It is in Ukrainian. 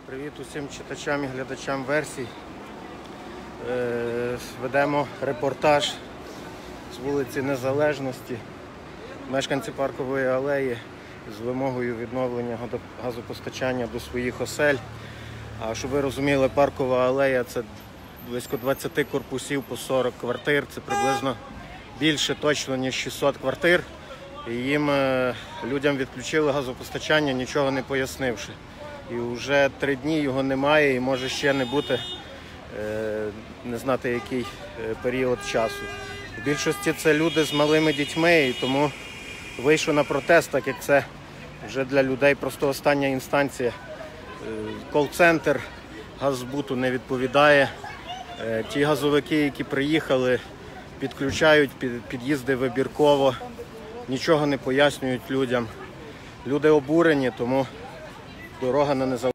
Привіт усім читачам і глядачам версій. Ведемо репортаж з вулиці Незалежності. Мешканці Паркової алеї з вимогою відновлення газопостачання до своїх осель. А щоб ви розуміли, Паркова алея – це близько 20 корпусів по 40 квартир. Це приблизно більше точно, ніж 600 квартир. І їм, людям, відключили газопостачання, нічого не пояснивши. І вже 3 дні його немає і може ще не бути, не знати який період часу. В більшості це люди з малими дітьми, і тому вийшов на протест, так як це вже для людей просто остання інстанція. Кол-центр Газзбуту не відповідає. Ті газовики, які приїхали, підключають під'їзди вибірково, нічого не пояснюють людям. Люди обурені, тому дорога на Незалежність.